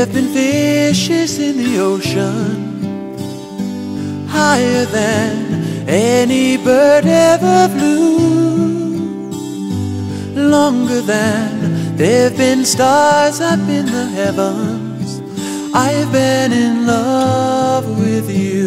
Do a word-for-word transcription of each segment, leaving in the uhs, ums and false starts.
There've been fishes in the ocean, higher than any bird ever flew, longer than there've been stars up in the heavens. I've been in love with you.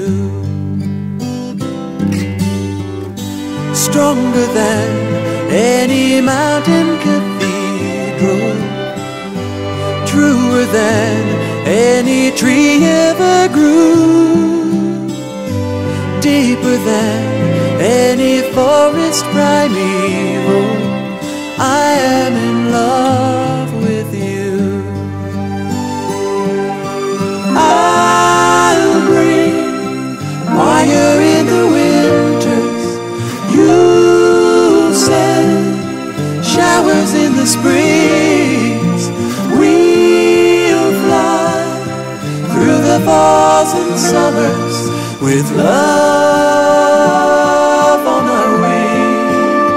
Stronger than any mountain cathedral, truer than any tree ever grew, deeper than any forest primeval. I am in love with you. I'll bring fire in the winters, you'll send showers in the springs. We'll fly through the falls and summers with love on our wings.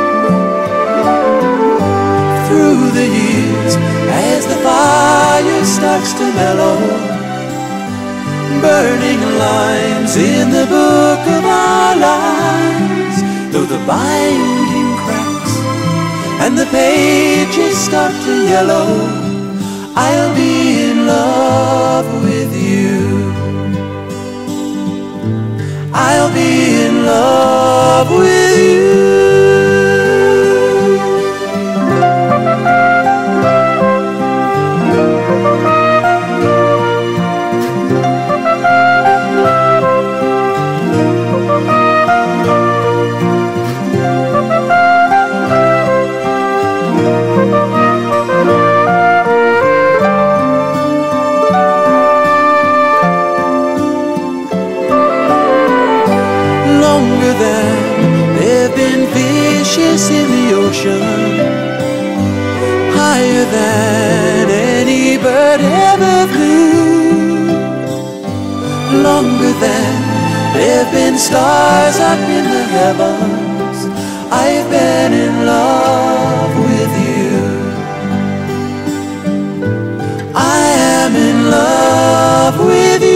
Through the years, as the fire starts to mellow, burning lines in the book of our lives, though the binding cracks and the pages start to yellow, I'll be in love with you. I'll be in love with you. Longer than there've been fishes in the ocean, higher than any bird ever flew, longer than there've been stars up in the heavens. I've been in love with you. I am in love with you.